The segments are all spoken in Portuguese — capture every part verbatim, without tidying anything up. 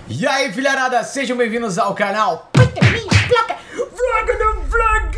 E aí, filharada, sejam bem-vindos ao canal Vlog do Vlog!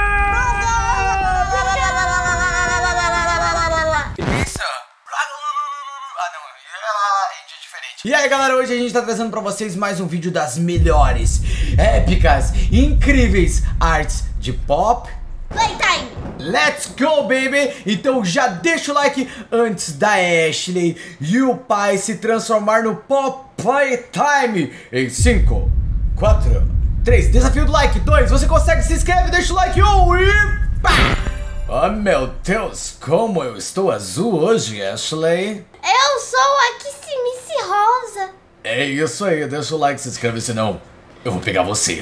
Isso? Ah, não, é diferente. E aí, galera, hoje a gente tá trazendo pra vocês mais um vídeo das melhores, épicas, incríveis artes de Pop Playtime! Let's go, baby! Então já deixa o like antes da Ashley e o pai se transformar no Pop Playtime em cinco, quatro, três, desafio do like, dois, você consegue, se inscreve, deixa o like, um e pá! Oh meu Deus, como eu estou azul hoje, Ashley! Eu sou a Kissimice Rosa! É isso aí, deixa o like, se inscreve, senão eu vou pegar você!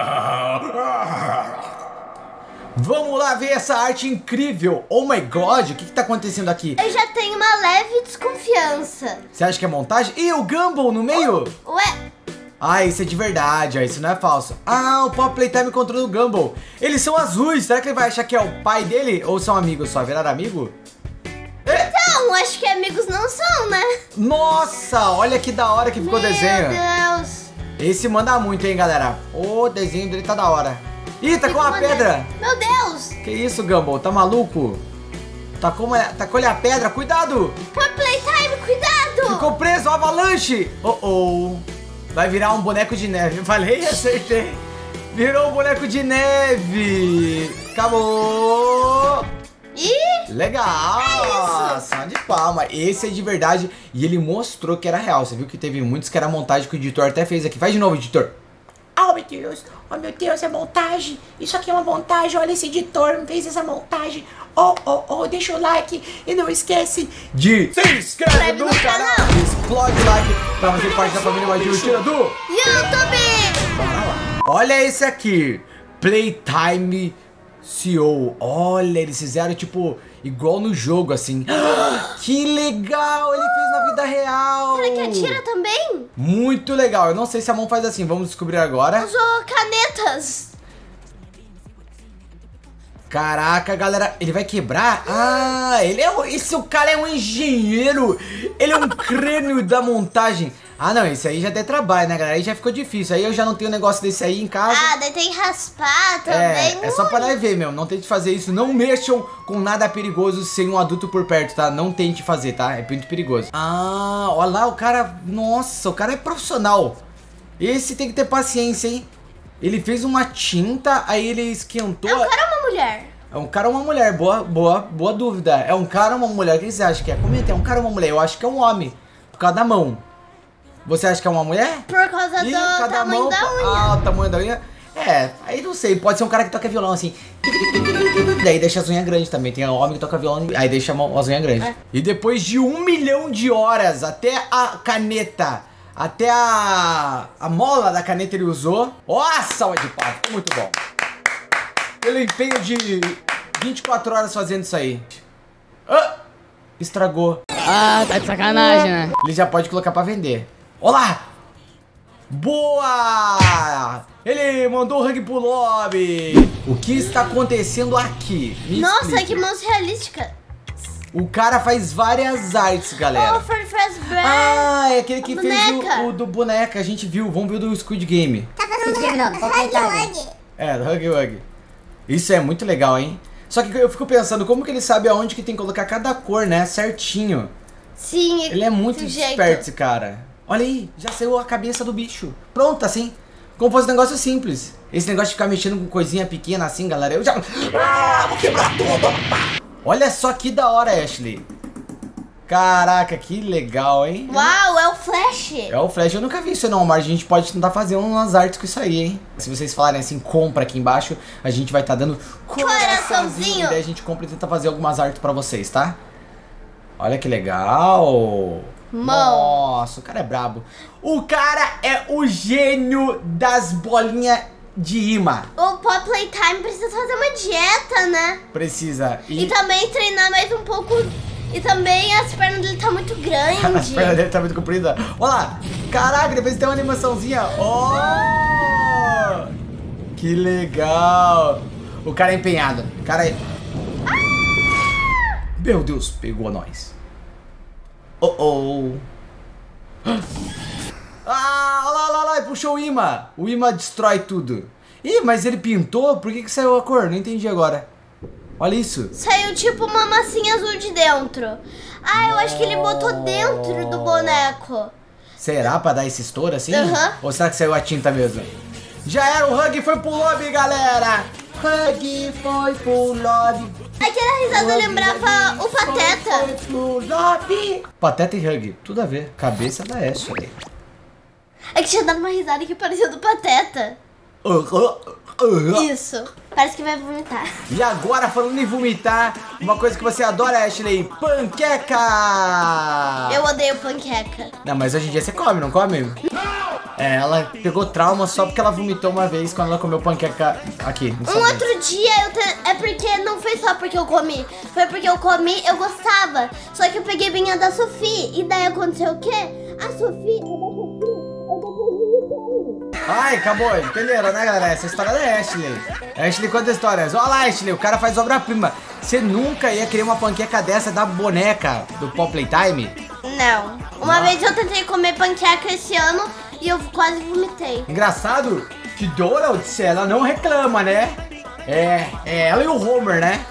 Vamos lá ver essa arte incrível. Oh my god, o que que tá acontecendo aqui? Eu já tenho uma leve desconfiança. Você acha que é montagem? E o Gumball no meio? Ué? Ah, isso é de verdade, ó, isso não é falso. Ah, o Pop Playtime controla o Gumball. Eles são azuis, será que ele vai achar que é o pai dele? Ou são amigos só? Viraram amigo? Então, acho que amigos não são, né? Nossa, olha que da hora que ficou o desenho. Meu Deus. Esse manda muito, hein, galera. O desenho dele tá da hora. Ih, tá com uma pedra. Meu Deus. Que isso, Gumball? Tá maluco? Tacou uma, tacou-lhe a pedra, cuidado! Pop Playtime, cuidado! Ficou preso, avalanche! Oh, oh. Vai virar um boneco de neve. Falei, acertei. Virou um boneco de neve. Acabou. Ih! Legal! É isso. Só de palma. Esse é de verdade. E ele mostrou que era real. Você viu que teve muitos que era montagem que o editor até fez aqui. Faz de novo, editor. Oh meu Deus, oh meu Deus, é montagem. Isso aqui é uma montagem, olha esse editor fez essa montagem. Oh, oh, oh, deixa o like e não esquece de se inscreve no, no canal. canal. Explode o like pra fazer parte da família mais divertida do YouTube. Bora lá. Olha esse aqui, Playtime C E O. Olha, eles fizeram tipo igual no jogo assim. Que legal, ele fez na vida real. Será que atira também? Muito legal, eu não sei se a mão faz assim, vamos descobrir agora. Usou canetas. Caraca, galera, ele vai quebrar? Ah, ele é, esse o cara é um engenheiro. Ele é um crânio da montagem. Ah, não, esse aí já deu trabalho, né, galera? Aí já ficou difícil. Aí eu já não tenho um negócio desse aí em casa. Ah, daí tem que raspar também. É, é só pra nós ver, meu. Não tente fazer isso. Não mexam com nada perigoso sem um adulto por perto, tá? Não tente fazer, tá? É muito perigoso. Ah, olha lá, o cara... Nossa, o cara é profissional. Esse tem que ter paciência, hein? Ele fez uma tinta, aí ele esquentou... É um cara ou uma mulher? É um cara ou uma mulher? Boa, boa, boa dúvida. É um cara ou uma mulher? O que você acha que é? Comenta, é um cara ou uma mulher? Eu acho que é um homem, por causa da mão. Você acha que é uma mulher? Por causa Ih, do tamanho mão, da unha. Ah, o tamanho da unha. É, aí não sei, pode ser um cara que toca violão assim. Daí deixa as unhas grandes também. Tem um homem que toca violão, aí deixa as unhas grandes. É. E depois de um milhão de horas, até a caneta, até a, a mola da caneta ele usou. Ó, a salva de palmas, ficou muito bom. Pelo empenho de vinte e quatro horas fazendo isso aí. Ah, estragou. Ah, tá de sacanagem, né? Ele já pode colocar pra vender. Olá! Boa! Ele mandou o rank pro lobby. O que está acontecendo aqui? Me Nossa, explique. que mãos realísticas. O cara faz várias artes, galera. Oh, Freddy Fazbear. Ah, é aquele que fez boneca. o, o do boneca. A gente viu. Vamos ver o do Squid Game. Tá fazendo Hug Hug. É, do Hug Hug. Isso é muito legal, hein? Só que eu fico pensando, como que ele sabe aonde que tem que colocar cada cor, né? Certinho. Sim, ele é muito esperto, esse cara. Olha aí, já saiu a cabeça do bicho. Pronto, assim. Como fosse um negócio simples. Esse negócio de ficar mexendo com coisinha pequena assim, galera. Eu já... Ah, vou quebrar tudo. Olha só que da hora, Ashley. Caraca, que legal, hein? Uau, é o Flash. É o Flash. Eu nunca vi isso não, mas a gente pode tentar fazer umas artes com isso aí, hein? Se vocês falarem assim, compra aqui embaixo, a gente vai estar tá dando coraçãozinho. E daí a gente compra e tenta fazer algumas artes pra vocês, tá? Olha que legal. Mão. Nossa, o cara é brabo. O cara é o gênio das bolinhas de imã. O Pop Playtime precisa fazer uma dieta, né? Precisa. E, e também treinar mais um pouco. E também as pernas dele tá muito grandes. As pernas dele tá muito compridas. Olha lá. Caraca, depois tem uma animaçãozinha. Oh! Que legal. O cara é empenhado. O cara é... Ah! Meu Deus, pegou nós. Oh, oh. Ah, puxou o imã. O imã destrói tudo. Ih, mas ele pintou? Por que que saiu a cor? Não entendi agora. Olha isso. Saiu tipo uma massinha azul de dentro. Ah, eu acho que ele botou dentro do boneco. Será pra dar esse estouro assim? Uhum. Ou será que saiu a tinta mesmo? Já era, o Hug foi pro lobby, galera. Hug foi pro lobby. Aquela risada lembrava o Pateta. Foi pro lobby. Pateta e Hug, tudo a ver. Cabeça da Ashley. É que tinha dado uma risada que parecia do Pateta. Uh, uh, uh. Isso. Parece que vai vomitar. E agora, falando em vomitar, uma coisa que você adora, Ashley, panqueca! Eu odeio panqueca. Não, mas hoje em dia você come, não come? Não! É, ela pegou trauma só porque ela vomitou uma vez quando ela comeu panqueca aqui. Um outro dia, eu te... é porque não foi só porque eu comi. Foi porque eu comi, eu gostava. Só que eu peguei bem a da Sofia. E daí aconteceu o quê? A Sofia, a da Sofia, eu depois vomitei. Ai, acabou, entenderam, né, galera? Essa história da Ashley. Ashley conta histórias. Olha lá, Ashley, o cara faz obra-prima. Você nunca ia querer uma panqueca dessa da boneca do Pop Playtime? Não. Uma Ah. vez eu tentei comer panqueca esse ano e eu quase vomitei. Engraçado que Donald, ela não reclama, né? É, é ela e o Homer, né?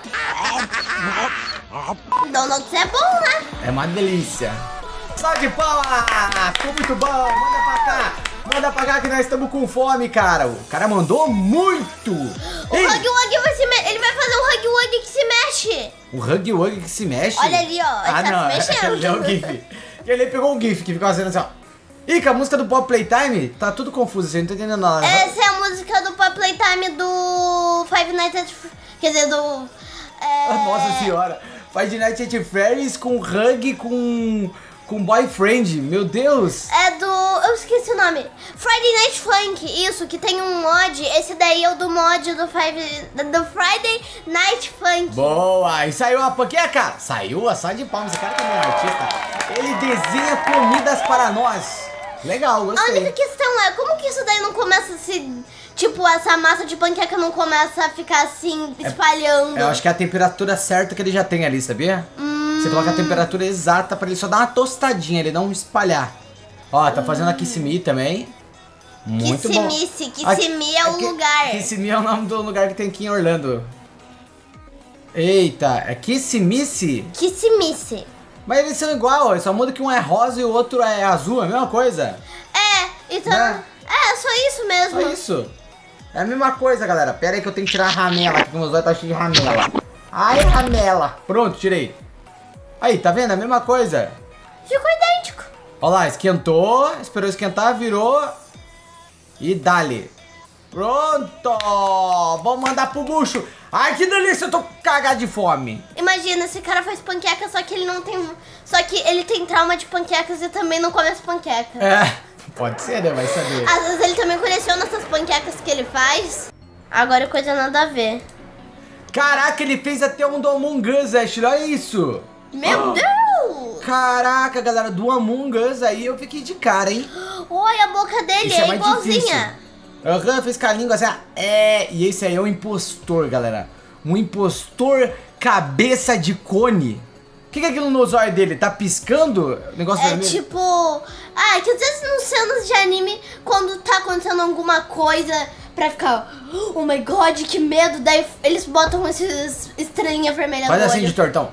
Donald's é bom, né? É uma delícia. Salve de palmas! Ficou muito bom, manda pra cá. Manda pra cá que nós estamos com fome, cara. O cara mandou muito. O Ei, Huggy Wuggy vai se me... ele vai fazer um Huggy Wuggy que se mexe. o Huggy Wuggy que se mexe. Olha ali, ó, ele Ah, tá não, se mexendo. ele é o GIF. Ele pegou um GIF que ficou fazendo assim, ó. Ih, com a música do Pop Playtime, tá tudo confuso, você não tá entendendo nada. Essa é a música do Pop Playtime do Five Nights at... Quer dizer, do... É... Nossa senhora. Five Nights at Freddy's com Hug com... com Boyfriend, meu Deus. É do... eu esqueci o nome. Friday Night Funk, isso, que tem um mod. Esse daí é o do mod do, Five... do Friday Night Funk. Boa, e saiu a panqueca? Saiu a salva de palmas, esse cara também é um artista. Ele desenha comidas para nós. Legal, A gostei. única questão é, como que isso daí não começa a se... Tipo, essa massa de panqueca não começa a ficar assim, espalhando. Eu acho que é a temperatura certa que ele já tem ali, sabia? Hum. Você coloca a temperatura exata pra ele só dar uma tostadinha, ele não espalhar. Ó, tá fazendo a Kissimmee também. Muito bom. Kissimmee, Kissimmee é o que- lugar. Kissimmee é o nome do lugar que tem aqui em Orlando. Eita, é Kissimmee? Kissimmee. Mas eles são igual, só muda que um é rosa e o outro é azul, é a mesma coisa. É, então... Né? É, só isso mesmo. Só isso. É a mesma coisa, galera. Pera aí que eu tenho que tirar a ramela, aqui que meus olhos tá cheio de ramela. Ai, ramela. Pronto, tirei. Aí, tá vendo? É a mesma coisa. Ficou idêntico. Ó lá, esquentou, esperou esquentar, virou e dali. Pronto! Vamos mandar pro bucho. Ai, que delícia, eu tô cagado de fome. Imagina, esse cara faz panqueca, só que ele não tem... Só que ele tem trauma de panquecas e também não come as panquecas. É, pode ser, né? Vai saber. Às vezes ele também coleciona essas panquecas que ele faz. Agora coisa nada a ver. Caraca, ele fez até um do Among Us, Ashley, olha isso. Meu Deus! Caraca, galera, do Among Us aí eu fiquei de cara, hein? Olha, a boca dele Isso é, é mais igualzinha. Aham, fez com a língua assim, ó. É, e esse aí é um impostor, galera. Um impostor cabeça de cone. O que, que é aquilo no zóio dele? Tá piscando? O negócio É vermelho? tipo... Ah, que às vezes nos cenas de anime, quando tá acontecendo alguma coisa pra ficar... Oh my god, que medo. Daí eles botam esses estrelinha vermelha Faz no assim olho. de tortão.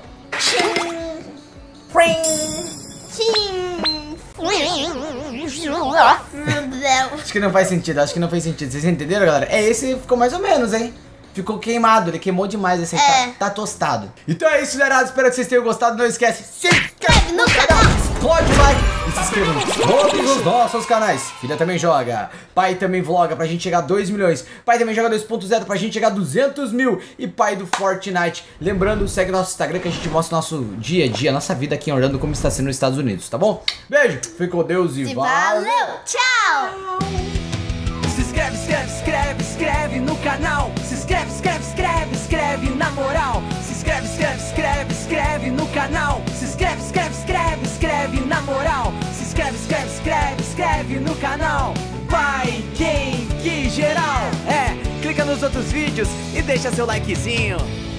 Acho que não faz sentido, acho que não faz sentido. Vocês entenderam, galera? É, esse ficou mais ou menos, hein? Ficou queimado, ele queimou demais, esse aí É. tá, tá tostado. Então é isso, galera. Espero que vocês tenham gostado. Não esquece, se inscreve no canal. explode o like e se inscreva em todos os nossos canais. Filha também joga, pai também vloga pra gente chegar a dois milhões, pai também joga dois ponto zero pra gente chegar a duzentos mil e pai do Fortnite. Lembrando, segue nosso Instagram que a gente mostra nosso dia a dia, nossa vida aqui em Orlando, como está sendo nos Estados Unidos, tá bom? Beijo, fique com Deus e, E valeu! valeu, tchau! Se inscreve, inscreve, inscreve, inscreve no canal. Se inscreve, inscreve, inscreve, inscreve na moral. Se inscreve, inscreve, inscreve, inscreve no canal. Se inscreve, inscreve, inscreve, inscreve na moral. Se inscreve, inscreve, inscreve, inscreve no canal. Vai, quem, que geral. É, clica nos outros vídeos e deixa seu likezinho.